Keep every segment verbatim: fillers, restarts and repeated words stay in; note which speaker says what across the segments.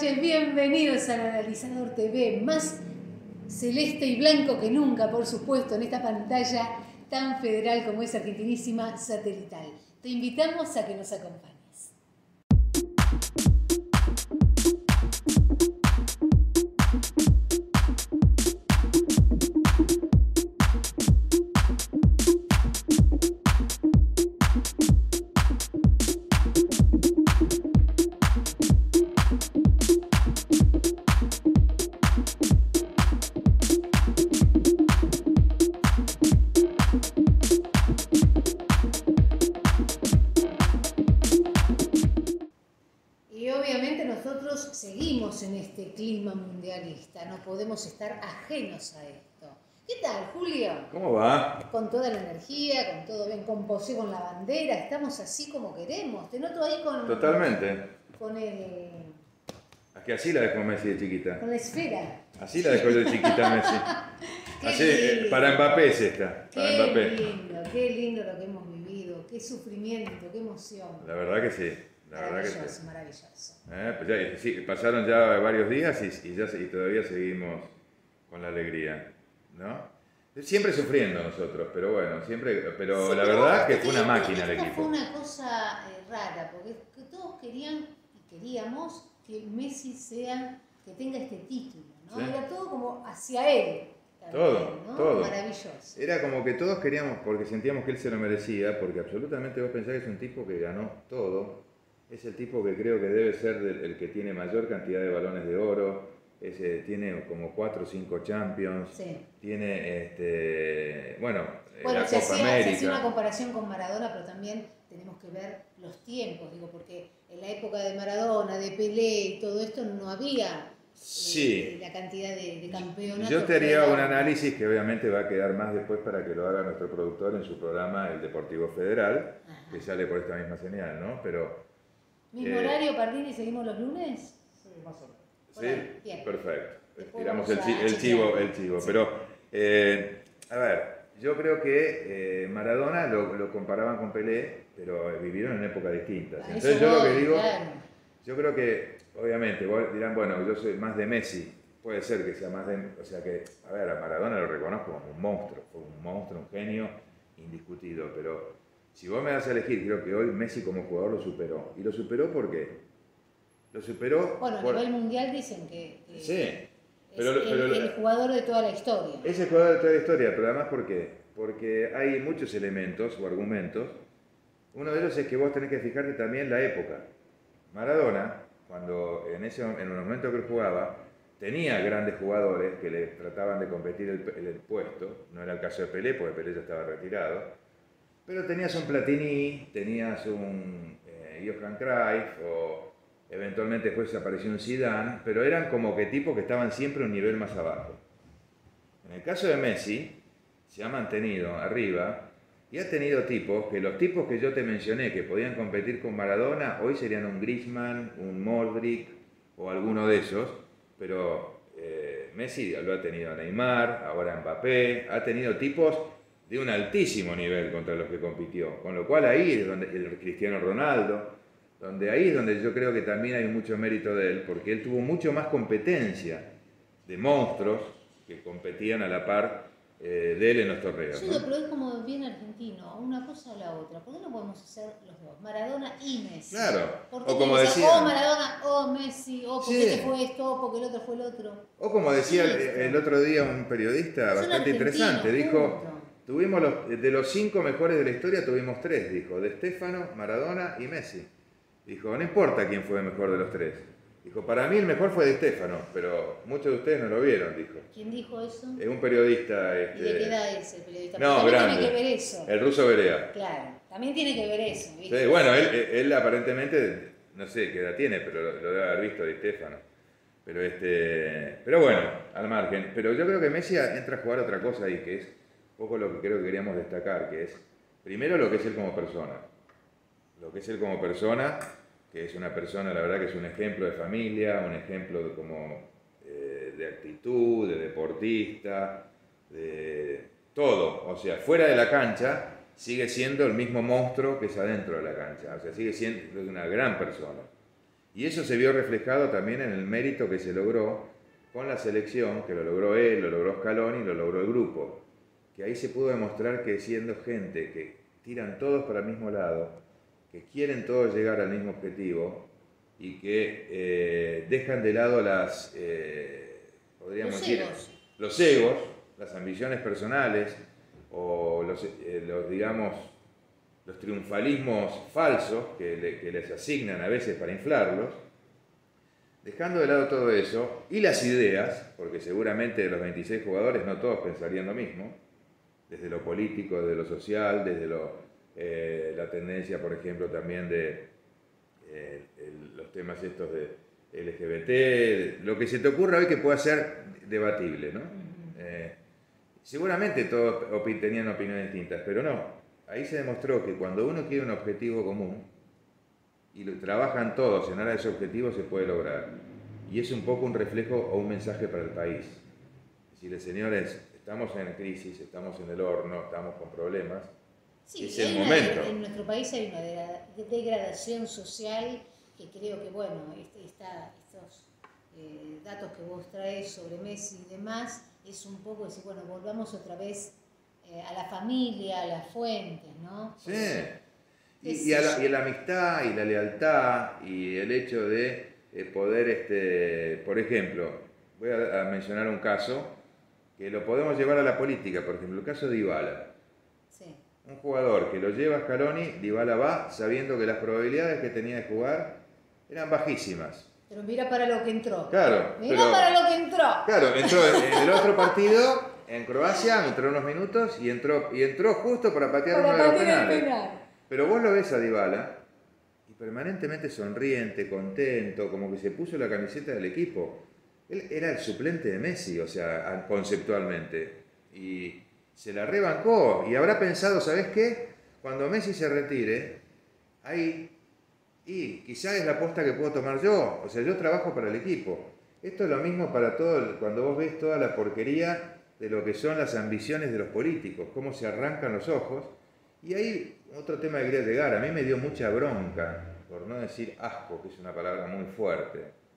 Speaker 1: noches, bienvenidos al Analizador T V, más celeste y blanco que nunca, por supuesto, en esta pantalla tan federal como es Argentinísima Satelital. Te invitamos a que nos acompañes. Seguimos en este clima mundialista, no podemos estar ajenos a esto. ¿Qué tal, Julio?
Speaker 2: ¿Cómo va?
Speaker 1: Con toda la energía, con todo bien, con posee con la bandera, estamos así como queremos. Te noto ahí con...
Speaker 2: Totalmente.
Speaker 1: Con el...
Speaker 2: Es que así la dejó Messi de chiquita.
Speaker 1: Con la esfera.
Speaker 2: Así la dejó de chiquita Messi. Así, eh, para Mbappé es esta. Para
Speaker 1: qué
Speaker 2: Mbappé.
Speaker 1: lindo, qué lindo lo que hemos vivido, qué sufrimiento, qué emoción.
Speaker 2: La verdad que sí. La
Speaker 1: maravilloso,
Speaker 2: verdad que sí.
Speaker 1: maravilloso.
Speaker 2: Eh, pues ya, sí, pasaron ya varios días y, y, ya, y todavía seguimos con la alegría, ¿no? Siempre sufriendo nosotros, pero bueno, siempre, pero
Speaker 1: sí,
Speaker 2: la
Speaker 1: pero
Speaker 2: verdad que
Speaker 1: esto,
Speaker 2: fue una máquina el
Speaker 1: esto
Speaker 2: equipo.
Speaker 1: Fue una cosa eh, rara, porque que todos querían y queríamos que Messi sea, que tenga este título, ¿no? Sí. Era todo como hacia él. También,
Speaker 2: todo,
Speaker 1: ¿no?
Speaker 2: todo.
Speaker 1: Maravilloso.
Speaker 2: Era como que todos queríamos, porque sentíamos que él se lo merecía, porque absolutamente vos pensás que es un tipo que ganó todo. Es el tipo que creo que debe ser el, el que tiene mayor cantidad de balones de oro, ese, tiene como cuatro o cinco Champions,
Speaker 1: sí.
Speaker 2: Tiene, este, bueno,
Speaker 1: bueno
Speaker 2: la
Speaker 1: se
Speaker 2: Copa
Speaker 1: hacía,
Speaker 2: América.
Speaker 1: Se hacía una comparación con Maradona, pero también tenemos que ver los tiempos, digo, porque en la época de Maradona, de Pelé y todo esto no había
Speaker 2: sí.
Speaker 1: eh, la cantidad de, de campeonatos.
Speaker 2: Yo te haría un análisis que obviamente va a quedar más después para que lo haga nuestro productor en su programa El Deportivo Federal, ajá, que sale por esta misma señal, ¿no? Pero...
Speaker 1: ¿Mismo eh, horario, Pardini, seguimos los lunes?
Speaker 3: Sí, más o menos.
Speaker 2: Sí, bien, perfecto.
Speaker 1: Después
Speaker 2: tiramos el, chi el chivo, el chivo. Sí. Pero, eh, a ver, yo creo que eh, Maradona lo, lo comparaban con Pelé, pero vivieron en épocas distintas.
Speaker 1: Ah,
Speaker 2: Entonces yo lo que digo,
Speaker 1: claro.
Speaker 2: yo creo que, obviamente, vos dirán, bueno, yo soy más de Messi, puede ser que sea más de, o sea que, a ver, a Maradona lo reconozco como un monstruo, fue un monstruo, un genio indiscutido, pero... Si vos me das a elegir, creo que hoy Messi como jugador lo superó. ¿Y lo superó por qué? Lo superó...
Speaker 1: Bueno,
Speaker 2: por...
Speaker 1: a nivel mundial dicen que, que
Speaker 2: sí,
Speaker 1: es
Speaker 2: pero,
Speaker 1: el,
Speaker 2: pero,
Speaker 1: el jugador de toda la historia.
Speaker 2: Es el jugador de toda la historia, pero además ¿por qué? Porque hay muchos elementos o argumentos. Uno de ellos es que vos tenés que fijarte también la época. Maradona, cuando en, ese, en el momento que él jugaba, tenía grandes jugadores que le trataban de competir el, el, el puesto. No era el caso de Pelé, porque Pelé ya estaba retirado. Pero tenías un Platini, tenías un eh, Johan Cruyff, o eventualmente después apareció un Zidane, pero eran como que tipos que estaban siempre un nivel más abajo. En el caso de Messi, se ha mantenido arriba y ha tenido tipos, que los tipos que yo te mencioné que podían competir con Maradona, hoy serían un Griezmann, un Modric o alguno de esos, pero eh, Messi lo ha tenido a Neymar, ahora Mbappé, ha tenido tipos de un altísimo nivel contra los que compitió, con lo cual ahí es donde el Cristiano Ronaldo, donde ahí es donde yo creo que también hay mucho mérito de él, porque él tuvo mucho más competencia de monstruos que competían a la par eh, de él en los torneos.
Speaker 1: Sí,
Speaker 2: ¿no?
Speaker 1: pero es como bien argentino, una cosa o la otra. ¿Por qué no podemos hacer los dos? Maradona y Messi.
Speaker 2: Claro.
Speaker 1: ¿Por qué
Speaker 2: O como
Speaker 1: decía,
Speaker 2: decía,
Speaker 1: o Maradona o Messi, o porque
Speaker 2: sí,
Speaker 1: este fue esto, o porque el otro fue el otro.
Speaker 2: O como decía el, el otro día un periodista
Speaker 1: Son
Speaker 2: bastante interesante, dijo,
Speaker 1: punto.
Speaker 2: tuvimos los, de los cinco mejores de la historia tuvimos tres, dijo, de Stefano, Maradona y Messi. Dijo, no importa quién fue el mejor de los tres. Dijo, para mí el mejor fue de Stefano, pero muchos de ustedes no lo vieron, dijo.
Speaker 1: ¿Quién dijo eso?
Speaker 2: Es un periodista... Este...
Speaker 1: ¿Y de qué edad es el periodista?
Speaker 2: No,
Speaker 1: también
Speaker 2: grande.
Speaker 1: tiene que ver eso.
Speaker 2: El ruso Berea.
Speaker 1: Claro, también tiene que ver eso. ¿viste?
Speaker 2: Sí, bueno, él, él aparentemente, no sé qué edad tiene, pero lo, lo debe haber visto de Stefano. Pero, este, pero bueno, al margen. Pero yo creo que Messi entra a jugar otra cosa ahí, que es un poco lo que creo que queríamos destacar, que es, primero, lo que es él como persona. Lo que es él como persona, que es una persona, la verdad que es un ejemplo de familia, un ejemplo de, como, eh, de actitud, de deportista, de todo. O sea, fuera de la cancha sigue siendo el mismo monstruo que es adentro de la cancha. O sea, sigue siendo una gran persona. Y eso se vio reflejado también en el mérito que se logró con la selección, que lo logró él, lo logró Scaloni, lo logró el grupo. Que ahí se pudo demostrar que siendo gente que tiran todos para el mismo lado, que quieren todos llegar al mismo objetivo y que eh, dejan de lado las, eh, podríamos
Speaker 1: los
Speaker 2: decir,
Speaker 1: egos.
Speaker 2: los egos, las ambiciones personales o los, eh, los digamos, los triunfalismos falsos que, le, que les asignan a veces para inflarlos, dejando de lado todo eso y las ideas, porque seguramente de los veintiséis jugadores no todos pensarían lo mismo, desde lo político, desde lo social, desde lo, eh, la tendencia, por ejemplo, también de eh, el, los temas estos de L G B T, lo que se te ocurra hoy que pueda ser debatible, ¿no? Eh, seguramente todos opi- tenían opiniones distintas, pero no. Ahí se demostró que cuando uno quiere un objetivo común y lo, trabajan todos en aras de ese objetivo, se puede lograr. Y es un poco un reflejo o un mensaje para el país. Decirle, señores, estamos en crisis, estamos en el horno, estamos con problemas.
Speaker 1: Sí,
Speaker 2: es el
Speaker 1: una,
Speaker 2: momento.
Speaker 1: en nuestro país hay una degradación social que creo que, bueno, está, estos eh, datos que vos traes sobre Messi y demás, es un poco decir, bueno, volvamos otra vez eh, a la familia, a las fuentes, ¿no?
Speaker 2: Sí. Y, y, a la, y a la amistad y la lealtad y el hecho de eh, poder, este, por ejemplo, voy a, a mencionar un caso que lo podemos llevar a la política, por ejemplo, el caso de Dybala.
Speaker 1: Sí.
Speaker 2: Un jugador que lo lleva a Scaloni, Dybala va sabiendo que las probabilidades que tenía de jugar eran bajísimas.
Speaker 1: Pero mira para lo que entró.
Speaker 2: Claro.
Speaker 1: Mira
Speaker 2: pero,
Speaker 1: para lo que entró.
Speaker 2: Claro, entró en el otro partido, en Croacia, entró unos minutos y entró, y entró justo para patear
Speaker 1: Para
Speaker 2: uno de los
Speaker 1: patear el
Speaker 2: penales.
Speaker 1: penal.
Speaker 2: Pero vos lo ves a Dybala y permanentemente sonriente, contento, como que se puso la camiseta del equipo. Él era el suplente de Messi, o sea, conceptualmente. Y se la rebancó y habrá pensado, ¿sabés qué? Cuando Messi se retire, ahí, y quizás es la aposta que puedo tomar yo. O sea, yo trabajo para el equipo. Esto es lo mismo para todo, cuando vos ves toda la porquería de lo que son las ambiciones de los políticos, cómo se arrancan los ojos. Y ahí otro tema que quería llegar, a mí me dio mucha bronca, por no decir asco, que es una palabra muy fuerte,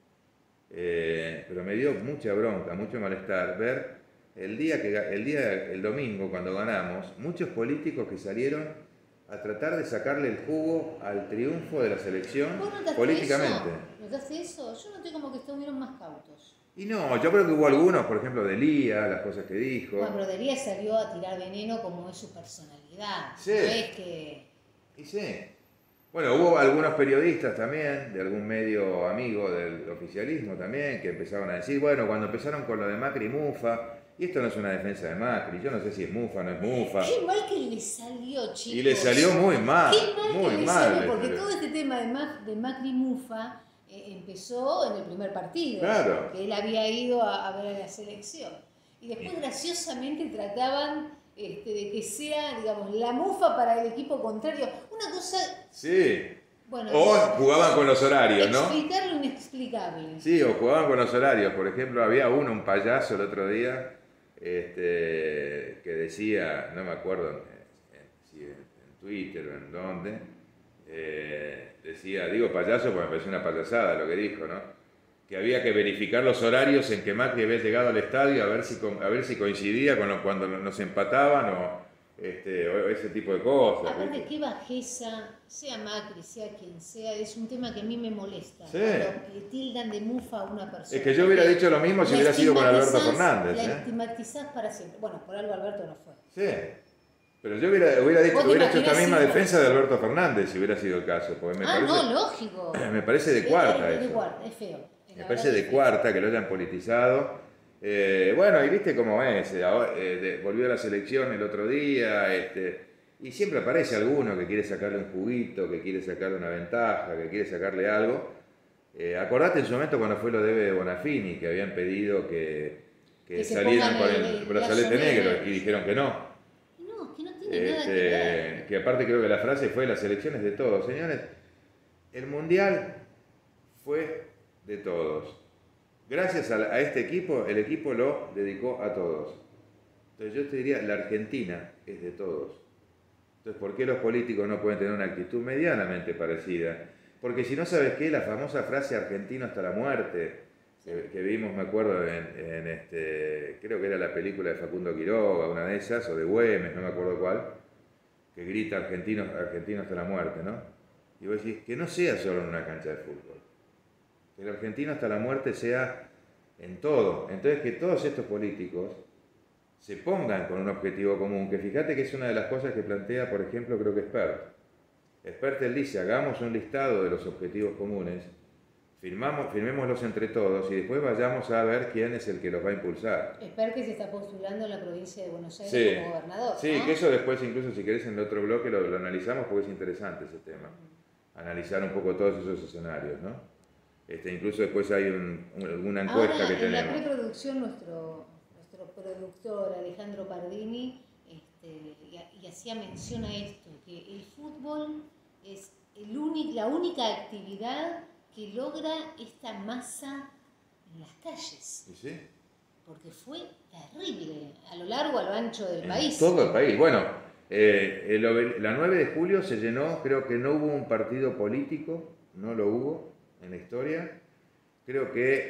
Speaker 2: eh, pero me dio mucha bronca, mucho malestar ver el día, que, el día, el domingo cuando ganamos, muchos políticos que salieron a tratar de sacarle el jugo al triunfo de la selección
Speaker 1: ¿Vos notaste
Speaker 2: políticamente.
Speaker 1: eso? ¿Notaste eso? Yo noté como que estuvieron más cautos.
Speaker 2: Y no, yo creo que hubo algunos, por ejemplo, de Lía, las cosas que dijo.
Speaker 1: Bueno, pero Delía salió a tirar veneno como es su personalidad.
Speaker 2: Sí.
Speaker 1: No es que...
Speaker 2: Y sí. Bueno, hubo algunos periodistas también, de algún medio amigo del oficialismo también, que empezaron a decir, bueno, cuando empezaron con lo de Macri y Mufa, y esto no es una defensa de Macri, yo no sé si es Mufa o no es Mufa.
Speaker 1: Qué mal que le salió, chicos.
Speaker 2: Y le salió muy mal,
Speaker 1: Qué mal
Speaker 2: muy
Speaker 1: que le
Speaker 2: mal.
Speaker 1: salió,
Speaker 2: le
Speaker 1: porque
Speaker 2: salió.
Speaker 1: todo este tema de, Ma de Macri Mufa eh, empezó en el primer partido.
Speaker 2: Claro.
Speaker 1: Que él había ido a, a ver a la selección. Y después graciosamente trataban este, de que sea, digamos, la mufa para el equipo contrario. Una cosa...
Speaker 2: Sí.
Speaker 1: Bueno,
Speaker 2: O jugaban con los horarios, ¿no?
Speaker 1: explicar lo inexplicable.
Speaker 2: Sí, o jugaban con los horarios. Por ejemplo, había uno, un payaso el otro día, este, que decía, no me acuerdo en, en, si en, en Twitter o en dónde, eh, decía, digo payaso porque me pareció una payasada lo que dijo, ¿no? Que había que verificar los horarios en que Macri había llegado al estadio a ver si, a ver si coincidía con lo, cuando nos empataban o, este, o ese tipo de cosas.
Speaker 1: Aparte,
Speaker 2: ¿viste?
Speaker 1: qué bajeza, sea Macri, sea quien sea, es un tema que a mí me molesta.
Speaker 2: Sí.
Speaker 1: Cuando tildan de mufa a una persona.
Speaker 2: Es que yo hubiera dicho lo mismo si
Speaker 1: La
Speaker 2: hubiera sido con Alberto
Speaker 1: estigmatizás-
Speaker 2: Fernández.
Speaker 1: La
Speaker 2: ¿eh?
Speaker 1: estigmatizás para siempre. Bueno, por algo Alberto no fue.
Speaker 2: Sí. Pero yo hubiera, hubiera, dicho,
Speaker 1: ¿Vos te
Speaker 2: hubiera hecho esta
Speaker 1: imaginás
Speaker 2: misma
Speaker 1: si-
Speaker 2: defensa de Alberto Fernández si hubiera sido el caso. Porque me
Speaker 1: ah,
Speaker 2: parece,
Speaker 1: no, lógico.
Speaker 2: me parece de
Speaker 1: Es-
Speaker 2: cuarta
Speaker 1: es de
Speaker 2: eso.
Speaker 1: cuarta, es feo.
Speaker 2: Me
Speaker 1: La
Speaker 2: parece
Speaker 1: verdad
Speaker 2: de
Speaker 1: que es feo.
Speaker 2: cuarta que lo hayan politizado. Eh, bueno, y viste cómo es. eh, ahora, eh, de- volvió a la selección el otro día. Este, y siempre aparece alguno que quiere sacarle un juguito, que quiere sacarle una ventaja, que quiere sacarle algo. Eh, acordate en su momento cuando fue lo de Bonafini, que habían pedido que, que
Speaker 1: Que se
Speaker 2: salieran
Speaker 1: pongan
Speaker 2: con
Speaker 1: el-
Speaker 2: el,
Speaker 1: el
Speaker 2: brazalete
Speaker 1: lazo
Speaker 2: negro
Speaker 1: negro.
Speaker 2: y dijeron que no.
Speaker 1: No, es que no tiene nada que ver.
Speaker 2: Este, que aparte creo que la frase fue las elecciones de todos. Señores, el Mundial fue de todos. Gracias a, a este equipo, el equipo lo dedicó a todos. Entonces yo te diría, la Argentina es de todos. Entonces, ¿por qué los políticos no pueden tener una actitud medianamente parecida? Porque si no sabes qué, la famosa frase argentino hasta la muerte, que, que vimos, me acuerdo, en, en este, creo que era la película de Facundo Quiroga, una de esas, o de Güemes, no me acuerdo cuál, que grita argentino, argentino hasta la muerte, ¿no? Y vos decís, que no sea solo en una cancha de fútbol, que el argentino hasta la muerte sea en todo. Entonces que todos estos políticos se pongan con un objetivo común, que fíjate que es una de las cosas que plantea, por ejemplo, creo que Espert. Espert él dice, hagamos un listado de los objetivos comunes, firmamos, firmémoslos entre todos y después vayamos a ver quién es el que los va a impulsar.
Speaker 1: Espert que se está postulando en la provincia de Buenos Aires
Speaker 2: Sí,
Speaker 1: como gobernador,
Speaker 2: sí,
Speaker 1: ¿no?
Speaker 2: que eso después incluso si querés en el otro bloque lo, lo analizamos porque es interesante ese tema. Analizar un poco todos esos escenarios, ¿no? Este, incluso después hay un, un, alguna encuesta
Speaker 1: Ahora,
Speaker 2: que tenemos.
Speaker 1: en la preproducción nuestro, nuestro productor Alejandro Pardini este, y, y hacía mención a esto, que el fútbol es el único, la única actividad que logra esta masa en las calles.
Speaker 2: ¿Y sí?
Speaker 1: Porque fue terrible a lo largo, a lo ancho del
Speaker 2: en
Speaker 1: país.
Speaker 2: Todo el país. Bueno, eh, el, la nueve de julio se llenó, creo que no hubo un partido político, no lo hubo en la historia. Creo que,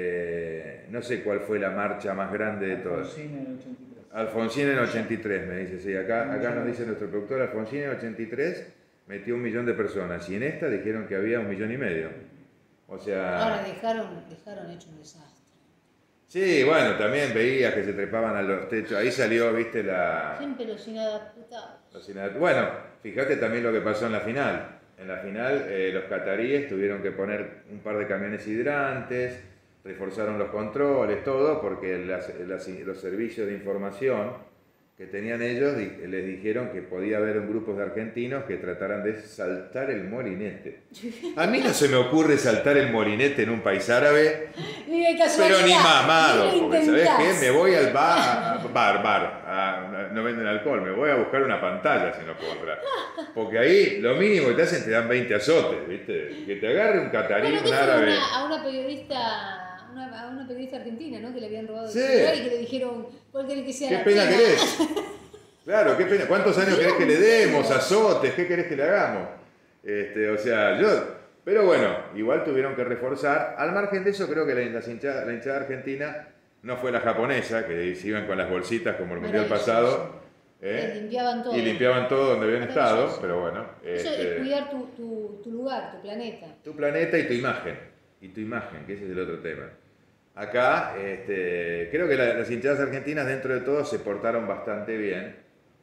Speaker 2: eh, no sé cuál fue la marcha más grande de todas.
Speaker 3: Alfonsín en ochenta y tres.
Speaker 2: Alfonsín en ochenta y tres, me dice, sí, acá, acá nos dice nuestro productor, Alfonsín en ochenta y tres metió un millón de personas y en esta dijeron que había un millón y medio. O sea...
Speaker 1: Ahora dejaron, dejaron hecho un desastre.
Speaker 2: Sí, bueno, también veías que se trepaban a los techos, ahí salió, viste, la...
Speaker 1: Siempre los inadaptados.
Speaker 2: los inad- Bueno, fíjate también lo que pasó en la final. En la final eh, los cataríes tuvieron que poner un par de camiones hidrantes, reforzaron los controles, todo, porque las, las, los servicios de información que tenían ellos di- les dijeron que podía haber grupos de argentinos que trataran de saltar el molinete. A mí no se me ocurre saltar el molinete en un país árabe,
Speaker 1: Ni de casualidad.
Speaker 2: pero ni mamado,
Speaker 1: ni lo
Speaker 2: porque ¿sabés
Speaker 1: intentás.
Speaker 2: qué? Me voy al bar, bar, bar, a- no venden alcohol, me voy a buscar una pantalla si no puedo entrar. Porque ahí lo mínimo que te hacen te dan veinte azotes, ¿viste? Que te agarre un catarí,
Speaker 1: Bueno, que
Speaker 2: un
Speaker 1: fue
Speaker 2: árabe.
Speaker 1: una, a una periodista, una, a una periodista argentina, ¿no? Que le habían robado
Speaker 2: Sí.
Speaker 1: el celular y que le dijeron, ¿cuál querés que sea
Speaker 2: ¿Qué
Speaker 1: la
Speaker 2: pena querés? Claro, qué pena. ¿Cuántos años querés que le demos? Azotes, ¿qué querés que le hagamos? Este, o sea, yo... Pero bueno, igual tuvieron que reforzar. Al margen de eso, creo que la, la, hinchada, la hinchada argentina no fue la japonesa, que se iban con las bolsitas como el mundial pasado. ¿eh?
Speaker 1: Y limpiaban todo.
Speaker 2: Y limpiaban todo donde habían estado,
Speaker 1: Maravilloso.
Speaker 2: pero bueno.
Speaker 1: Eso
Speaker 2: este,
Speaker 1: es cuidar tu, tu, tu lugar, tu planeta.
Speaker 2: tu planeta y tu imagen. Y tu imagen, que ese es el otro tema. Acá, este, creo que la- las hinchadas argentinas, dentro de todo, se portaron bastante bien.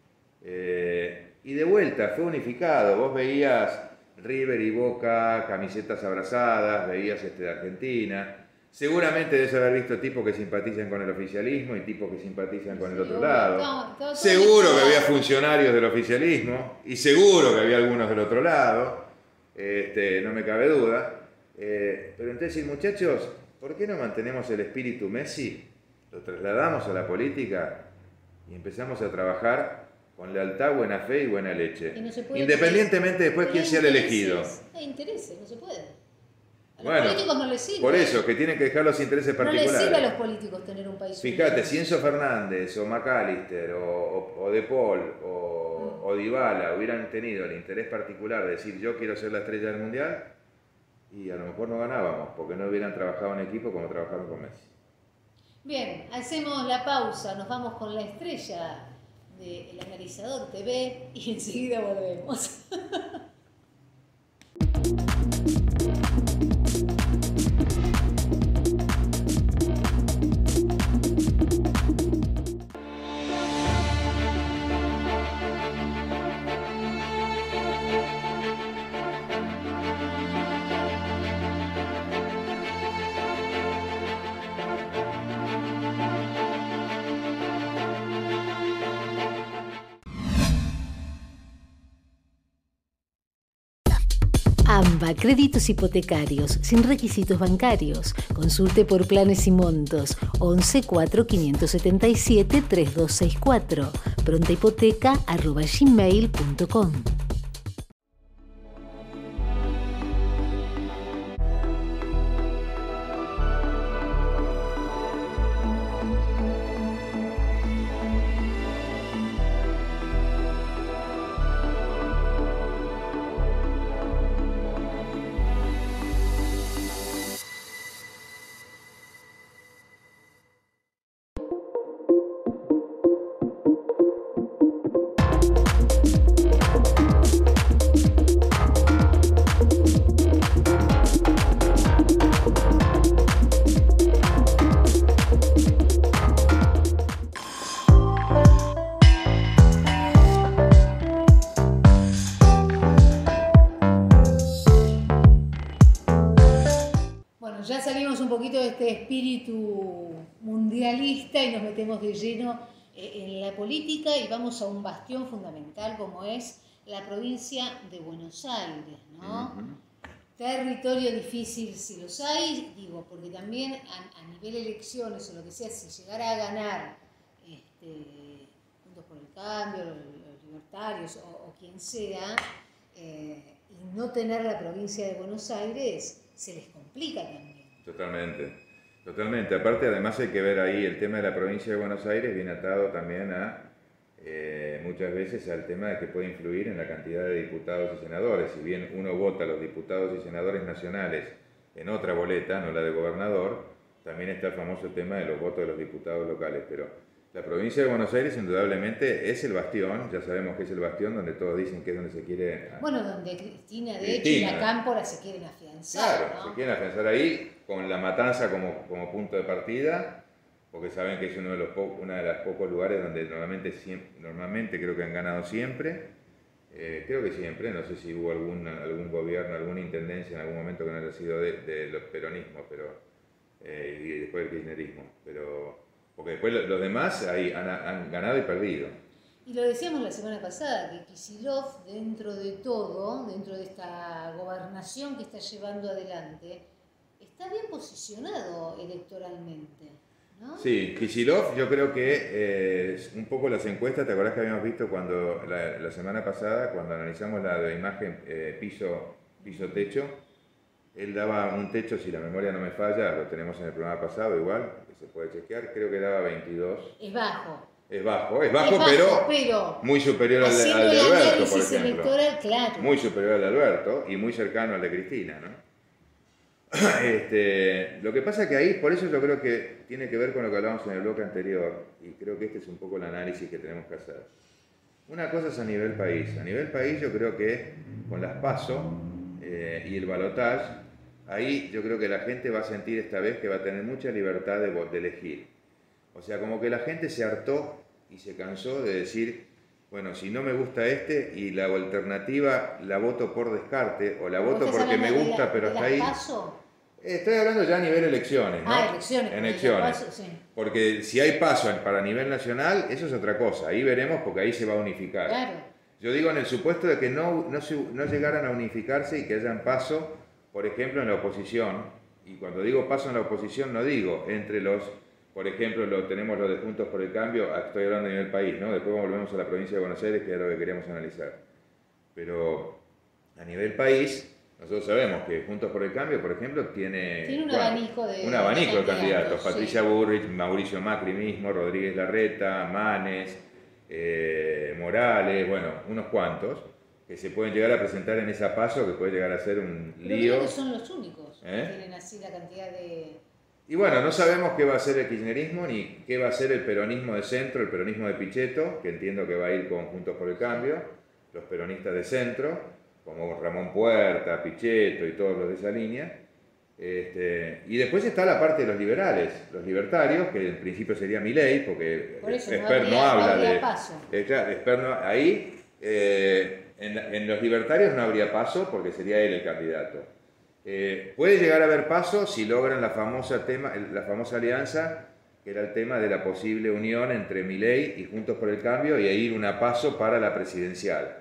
Speaker 2: Eh, y de vuelta, fue unificado. Vos veías River y Boca, camisetas abrazadas, veías este de Argentina. Seguramente debes haber visto tipos que simpatizan con el oficialismo y tipos que simpatizan con el
Speaker 1: Sí,
Speaker 2: otro
Speaker 1: obvio,
Speaker 2: lado.
Speaker 1: estaba- estaba todo
Speaker 2: Seguro que
Speaker 1: mezclado.
Speaker 2: había funcionarios del oficialismo y seguro que había algunos del otro lado. Este, no me cabe duda. Eh, pero entonces, muchachos, ¿por qué no mantenemos el espíritu Messi? Lo trasladamos a la política y empezamos a trabajar con lealtad, buena fe y buena leche.
Speaker 1: Y no se puede
Speaker 2: Independientemente después
Speaker 1: porque
Speaker 2: quién
Speaker 1: hay
Speaker 2: sea el elegido.
Speaker 1: intereses, Hay intereses, no se puede. A los
Speaker 2: Bueno,
Speaker 1: políticos no les sirve.
Speaker 2: Por eso, que tienen que dejar los intereses
Speaker 1: No les sirve a los
Speaker 2: particulares.
Speaker 1: políticos tener un país
Speaker 2: Fíjate,
Speaker 1: unido.
Speaker 2: si Enzo Fernández o McAllister o, o, o De Paul o, o Dybala hubieran tenido el interés particular de decir yo quiero ser la estrella del Mundial, y a lo mejor no ganábamos, porque no hubieran trabajado en equipo como trabajaron con Messi.
Speaker 1: Bien, hacemos la pausa, nos vamos con la estrella del Analizador T V y enseguida volvemos.
Speaker 4: AMBA, créditos hipotecarios, sin requisitos bancarios. Consulte por planes y montos. once cuatro quinientos setenta y siete treinta y dos sesenta y cuatro. prontahipoteca arroba gmail punto com.
Speaker 1: espíritu mundialista y nos metemos de lleno en la política y vamos a un bastión fundamental como es la provincia de Buenos Aires, ¿no? Uh-huh. Territorio difícil si los hay, digo, porque también a, a nivel elecciones o lo que sea, si llegara a ganar este, Juntos por el Cambio, los, los libertarios o, o quien sea, eh, y no tener la provincia de Buenos Aires, se les complica también.
Speaker 2: Totalmente, totalmente. Aparte, además hay que ver ahí el tema de la provincia de Buenos Aires, viene atado también a Eh, muchas veces al tema de que puede influir en la cantidad de diputados y senadores. Si bien uno vota a los diputados y senadores nacionales en otra boleta, no la de gobernador, también está el famoso tema de los votos de los diputados locales. Pero la provincia de Buenos Aires indudablemente es el bastión, ya sabemos que es el bastión donde todos dicen que es donde se quiere...
Speaker 1: Bueno, donde Cristina, de
Speaker 2: Cristina.
Speaker 1: hecho, y la Cámpora se quieren afianzar.
Speaker 2: Claro,
Speaker 1: ¿no?
Speaker 2: se quieren afianzar ahí con La Matanza como, como punto de partida, porque saben que es uno de los una de los pocos lugares donde normalmente, normalmente creo que han ganado siempre, eh, creo que siempre, no sé si hubo algún, algún gobierno, alguna intendencia en algún momento que no haya sido de, de los peronismos, pero, eh, y después del kirchnerismo, pero, porque después los demás ahí han, han ganado y perdido.
Speaker 1: Y lo decíamos la semana pasada, que Kicillof, dentro de todo, dentro de esta gobernación que está llevando adelante, está bien posicionado electoralmente. ¿No?
Speaker 2: Sí, Kicillof, yo creo que eh, un poco las encuestas, ¿te acordás que habíamos visto cuando la, la semana pasada, cuando analizamos la de imagen eh, piso, piso techo? Él daba un techo, si la memoria no me falla, lo tenemos en el programa pasado igual, que se puede chequear, creo que daba veintidós.
Speaker 1: Es bajo.
Speaker 2: Es bajo, es bajo,
Speaker 1: es bajo
Speaker 2: pero,
Speaker 1: pero
Speaker 2: muy superior al de, al de Alberto, por ejemplo.
Speaker 1: Electoral, claro.
Speaker 2: Muy superior al de Alberto y muy cercano al de Cristina, ¿no? Este, lo que pasa que ahí, por eso yo creo que tiene que ver con lo que hablábamos en el bloque anterior, y creo que este es un poco el análisis que tenemos que hacer. Una cosa es a nivel país. A nivel país yo creo que con las PASO eh, y el balotaje, ahí yo creo que la gente va a sentir esta vez que va a tener mucha libertad de, de elegir. O sea, como que la gente se hartó y se cansó de decir, bueno, si no me gusta este y la alternativa la voto por descarte o la voto porque me gusta, la, pero hasta ahí...
Speaker 1: PASO?
Speaker 2: Estoy hablando ya a nivel elecciones, ¿no?
Speaker 1: Ah, elecciones.
Speaker 2: En elecciones.
Speaker 1: Paso, sí.
Speaker 2: Porque si hay paso para nivel nacional, eso es otra cosa. Ahí veremos porque ahí se va a unificar.
Speaker 1: Claro.
Speaker 2: Yo digo en el supuesto de que no, no, se, no llegaran a unificarse y que hayan paso, por ejemplo, en la oposición. Y cuando digo paso en la oposición, no digo entre los... Por ejemplo, lo, tenemos lo de Juntos por el Cambio, estoy hablando a nivel país, ¿no? Después volvemos a la provincia de Buenos Aires, que es lo que queríamos analizar. Pero a nivel país... Nosotros sabemos que Juntos por el Cambio, por ejemplo, tiene,
Speaker 1: tiene un
Speaker 2: bueno,
Speaker 1: abanico de,
Speaker 2: un abanico de,
Speaker 1: de
Speaker 2: candidatos.
Speaker 1: candidatos.
Speaker 2: Patricia
Speaker 1: Sí.
Speaker 2: Bullrich, Mauricio Macri mismo, Rodríguez Larreta, Manes, eh, Morales, bueno, unos cuantos que se pueden llegar a presentar en esa paso que puede llegar a ser un
Speaker 1: Pero
Speaker 2: lío.
Speaker 1: creo que son los únicos
Speaker 2: ¿Eh?
Speaker 1: que tienen así la cantidad de...
Speaker 2: Y bueno, no sabemos qué va a ser el kirchnerismo ni qué va a ser el peronismo de centro, el peronismo de Pichetto, que entiendo que va a ir con Juntos por el Cambio, los peronistas de centro, como Ramón Puerta, Pichetto y todos los de esa línea. Este, y después está la parte de los liberales, los libertarios, que en principio sería Milei, porque
Speaker 1: Por eso,
Speaker 2: Esper
Speaker 1: no,
Speaker 2: no
Speaker 1: habría,
Speaker 2: habla
Speaker 1: no habría
Speaker 2: de...
Speaker 1: paso.
Speaker 2: Eh, claro, Esper no, ahí, eh, en, en los libertarios no habría paso, porque sería él el candidato. Eh, puede llegar a haber paso si logran la famosa, tema, la famosa alianza, que era el tema de la posible unión entre Milei y Juntos por el Cambio, y ir una paso para la presidencial.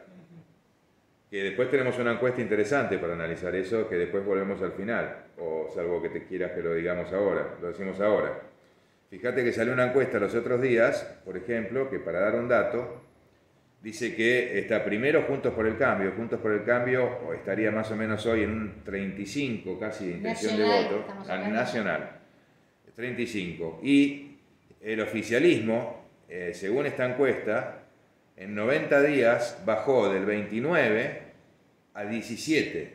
Speaker 2: Que después tenemos una encuesta interesante para analizar eso, que después volvemos al final, o salvo que te quieras que lo digamos ahora, lo decimos ahora. Fíjate que salió una encuesta los otros días, por ejemplo, que para dar un dato, dice que está primero Juntos por el Cambio. Juntos por el Cambio estaría más o menos hoy en un treinta y cinco casi de intención
Speaker 1: Nacional,
Speaker 2: de voto,
Speaker 1: estamos
Speaker 2: al
Speaker 1: hablando.
Speaker 2: nacional, treinta y cinco. Y el oficialismo, eh, según esta encuesta, en noventa días bajó del veintinueve a diecisiete.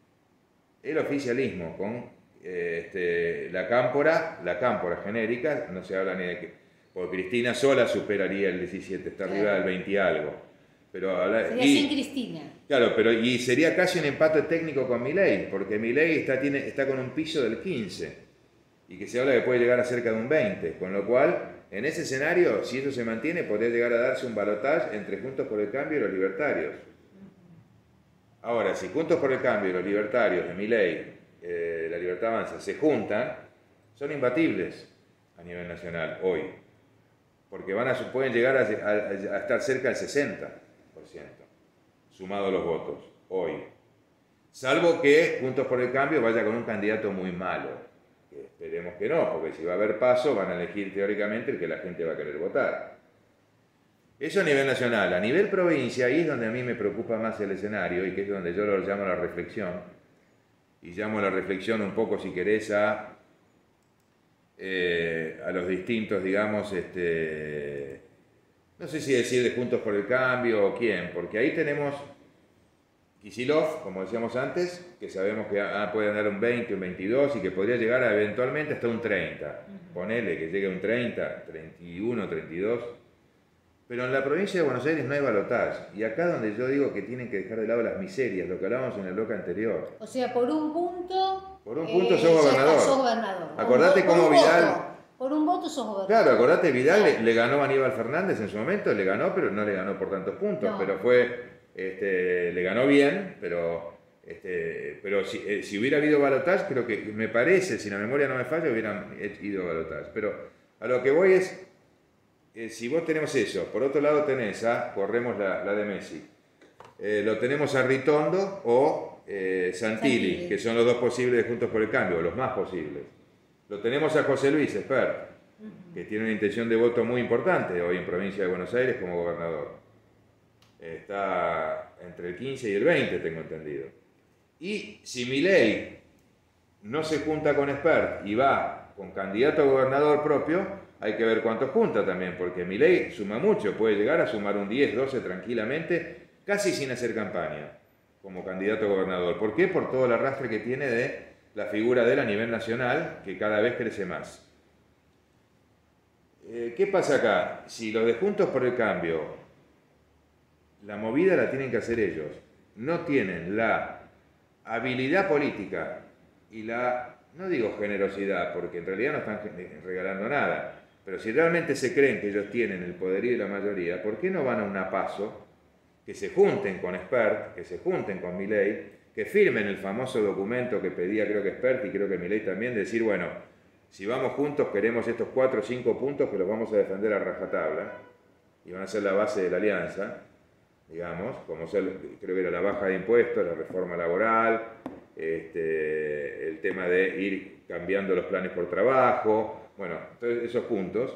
Speaker 2: El oficialismo con eh, este, la cámpora, la cámpora genérica, no se habla ni de que, porque Cristina sola superaría el diecisiete, está arriba
Speaker 1: Claro.
Speaker 2: del veinte y algo. Pero, habla-
Speaker 1: Sería
Speaker 2: y-
Speaker 1: sin Cristina.
Speaker 2: Claro, pero y sería casi un empate técnico con Milei, porque Milei está, tiene, está con un piso del quince, y que se habla que puede llegar a cerca de un veinte, con lo cual, en ese escenario, si eso se mantiene, podría llegar a darse un balotaje entre Juntos por el Cambio y los libertarios. Ahora, si Juntos por el Cambio y los libertarios de Milei, eh, la Libertad Avanza, se juntan, son imbatibles a nivel nacional hoy, porque van a, pueden llegar a, a, a estar cerca del sesenta por ciento, sumados los votos, hoy. Salvo que Juntos por el Cambio vaya con un candidato muy malo, que esperemos que no, porque si va a haber paso van a elegir teóricamente el que la gente va a querer votar. Eso a nivel nacional. A nivel provincia, ahí es donde a mí me preocupa más el escenario y que es donde yo lo llamo la reflexión. Y llamo la reflexión un poco, si querés, a, eh, a los distintos, digamos, este, no sé si decir de Juntos por el Cambio o quién, porque ahí tenemos Kicillof, como decíamos antes, que sabemos que ah, puede andar un veinte, un veintidós y que podría llegar a, eventualmente hasta un treinta. Ponele que llegue a un treinta, treinta y uno, treinta y dos. Pero en la provincia de Buenos Aires no hay balotaje. Y acá donde yo digo que tienen que dejar de lado las miserias, lo que hablábamos en el bloque anterior.
Speaker 1: O sea, por un punto...
Speaker 2: Por un punto
Speaker 1: eh,
Speaker 2: sos gobernador.
Speaker 1: Sos gobernador.
Speaker 2: Acordate
Speaker 1: por,
Speaker 2: cómo
Speaker 1: por
Speaker 2: Vidal...
Speaker 1: Voto. Por un voto sos gobernador.
Speaker 2: Claro, acordate, Vidal le, le ganó a Aníbal Fernández en su momento, le ganó, pero no le ganó por tantos puntos.
Speaker 1: No.
Speaker 2: Pero fue... Este, le ganó bien, pero... Este, pero si, eh, si hubiera habido balotaje, creo que me parece, si la memoria no me falla, hubieran ido balotaje. Pero a lo que voy es... Eh, si vos tenemos eso, por otro lado tenés a, corremos la, la de Messi, eh, lo tenemos a Ritondo o eh, Santilli, Santilli, que son los dos posibles de Juntos por el Cambio, los más posibles. Lo tenemos a José Luis Espert, uh-huh. que tiene una intención de voto muy importante hoy en provincia de Buenos Aires como gobernador. Está entre el quince y el veinte, tengo entendido. Y si Milei no se junta con Espert y va con candidato a gobernador propio, hay que ver cuánto junta también, porque Milei suma mucho, puede llegar a sumar un diez, doce tranquilamente, casi sin hacer campaña, como candidato a gobernador. ¿Por qué? Por todo el arrastre que tiene de la figura de él a nivel nacional, que cada vez crece más. Eh, ¿Qué pasa acá? Si los de Juntos por el Cambio, la movida la tienen que hacer ellos, no tienen la habilidad política y la, no digo generosidad, porque en realidad no están regalando nada, pero si realmente se creen que ellos tienen el poderío y la mayoría, ¿por qué no van a una paso, que se junten con Espert, que se junten con Milei, que firmen el famoso documento que pedía creo que Espert y creo que Milei también, de decir, bueno, si vamos juntos queremos estos cuatro o cinco puntos que los vamos a defender a rajatabla y van a ser la base de la alianza, digamos, como ser, creo que era la baja de impuestos, la reforma laboral, este, el tema de ir cambiando los planes por trabajo, bueno, entonces esos puntos,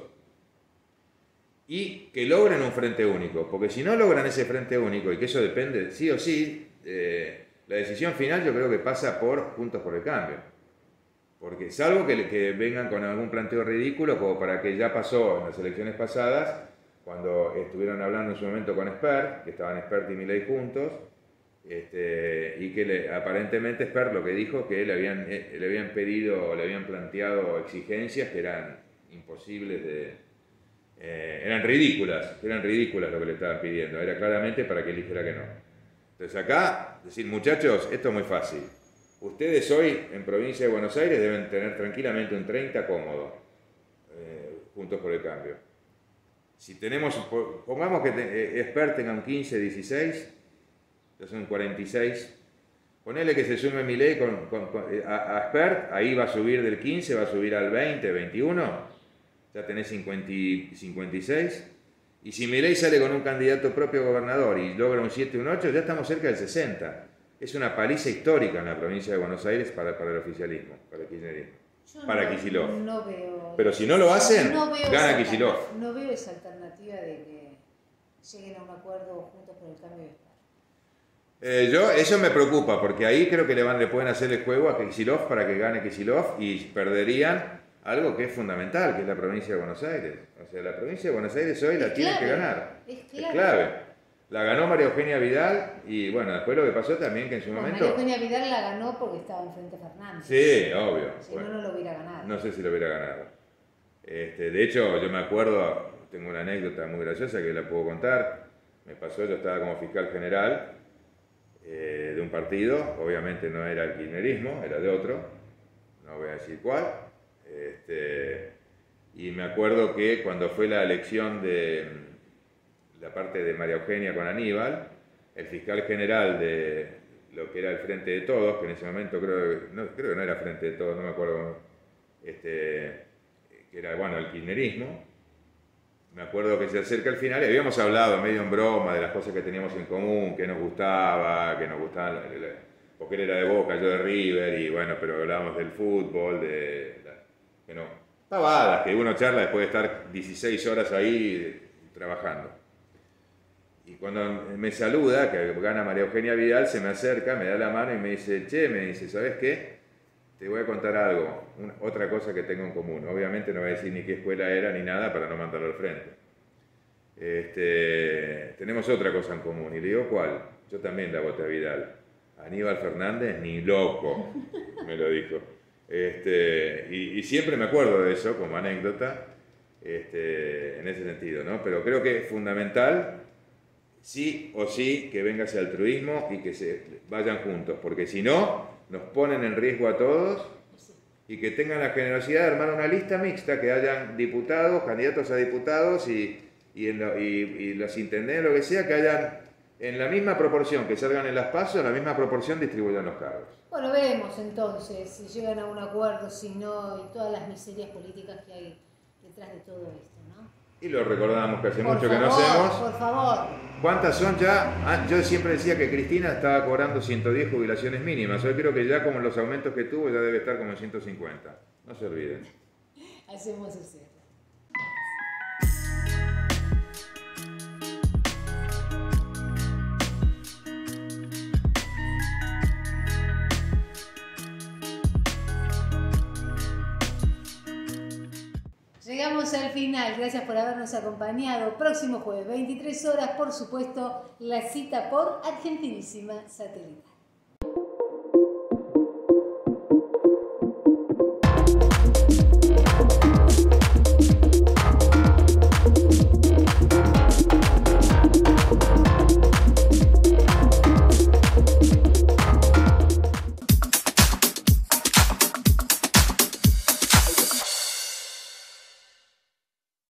Speaker 2: y que logren un frente único, porque si no logran ese frente único, y que eso depende sí o sí, eh, la decisión final yo creo que pasa por Juntos por el Cambio, porque salvo que, que vengan con algún planteo ridículo, como para que ya pasó en las elecciones pasadas, cuando estuvieron hablando en su momento con Espert, que estaban Espert y Milei juntos, Este, y que le, aparentemente Espert lo que dijo que le habían, eh, le habían pedido, le habían planteado exigencias que eran imposibles de, eh, eran ridículas, eran ridículas lo que le estaban pidiendo, era claramente para que él dijera que no. Entonces acá, decir muchachos, esto es muy fácil, ustedes hoy en provincia de Buenos Aires deben tener tranquilamente un treinta cómodo, eh, Juntos por el Cambio. Si tenemos, pongamos que te, Espert tenga un quince, dieciséis, son cuarenta y seis. Ponele que se sume Milei con, con, con, a, a Espert, ahí va a subir del quince, va a subir al veinte, veintiuno, ya tenés cincuenta, cincuenta y seis. Y si Milei sale con un candidato propio gobernador y logra un siete, un ocho, ya estamos cerca del sesenta. Es una paliza histórica en la provincia de Buenos Aires para, para el oficialismo, para el kirchnerismo,
Speaker 1: Yo
Speaker 2: para
Speaker 1: no,
Speaker 2: Kicillof.
Speaker 1: No veo.
Speaker 2: Pero si no lo hacen,
Speaker 1: no veo
Speaker 2: gana
Speaker 1: esa,
Speaker 2: Kicillof.
Speaker 1: No veo esa alternativa de que lleguen a un acuerdo Juntos por el Cambio de Espert.
Speaker 2: Eh, yo, eso me preocupa, porque ahí creo que le, van, le pueden hacer el juego a Kicillof para que gane Kicillof y perderían algo que es fundamental, que es la provincia de Buenos Aires. O sea, la provincia de Buenos Aires hoy
Speaker 1: es
Speaker 2: la tiene
Speaker 1: clave,
Speaker 2: que ganar.
Speaker 1: Es clave.
Speaker 2: Es clave. La ganó María Eugenia Vidal y bueno, después lo que pasó también que en su
Speaker 1: no,
Speaker 2: momento...
Speaker 1: María Eugenia Vidal la ganó porque estaba enfrente a Fernández.
Speaker 2: Sí, obvio.
Speaker 1: Si
Speaker 2: bueno,
Speaker 1: no, no lo hubiera ganado.
Speaker 2: No sé si lo hubiera ganado. Este, de hecho, yo me acuerdo, tengo una anécdota muy graciosa que la puedo contar. Me pasó, yo estaba como fiscal general eh, de un partido, obviamente no era el kirchnerismo, era de otro, no voy a decir cuál. Este, y me acuerdo que cuando fue la elección de la parte de María Eugenia con Aníbal, el fiscal general de lo que era el Frente de Todos, que en ese momento creo, no, creo que no era Frente de Todos, no me acuerdo, este, que era, bueno, el kirchnerismo. Me acuerdo que se acerca al final y habíamos hablado medio en broma de las cosas que teníamos en común, que nos gustaba, que nos gustaban, porque él era de Boca, yo de River, y bueno, pero hablábamos del fútbol, de, que no, pavadas, que uno charla después de estar dieciséis horas ahí trabajando. Y cuando me saluda, que gana María Eugenia Vidal, se me acerca, me da la mano y me dice, che, me dice, ¿sabes qué? Te voy a contar algo, una, otra cosa que tengo en común. Obviamente no voy a decir ni qué escuela era ni nada para no mandarlo al frente. Este, tenemos otra cosa en común. Y le digo, ¿cuál? Yo también la voté a Vidal. Aníbal Fernández, ni loco, me lo dijo. Este, y, y siempre me acuerdo de eso como anécdota, este, en ese sentido, ¿no? Pero creo que es fundamental, sí o sí, que venga ese altruismo y que se vayan juntos, porque si no, nos ponen en riesgo a todos, y que tengan la generosidad de armar una lista mixta, que hayan diputados, candidatos a diputados y, y, en lo, y, y los intendentes, lo que sea, que hayan en la misma proporción, que salgan en las pasos, en la misma proporción distribuyan los cargos.
Speaker 1: Bueno, veremos entonces si llegan a un acuerdo, si no, y todas las miserias políticas que hay detrás de todo esto, ¿no?
Speaker 2: Y lo recordamos que hace
Speaker 1: Por
Speaker 2: mucho
Speaker 1: favor,
Speaker 2: que no hacemos.
Speaker 1: Por favor.
Speaker 2: ¿Cuántas son ya? Ah, yo siempre decía que Cristina estaba cobrando ciento diez jubilaciones mínimas. Hoy creo que ya como los aumentos que tuvo ya debe estar como en ciento cincuenta. No se olviden.
Speaker 1: Hacemos eso. Llegamos al final, gracias por habernos acompañado. Próximo jueves, veintitrés horas, por supuesto, la cita por Argentinísima Satelital.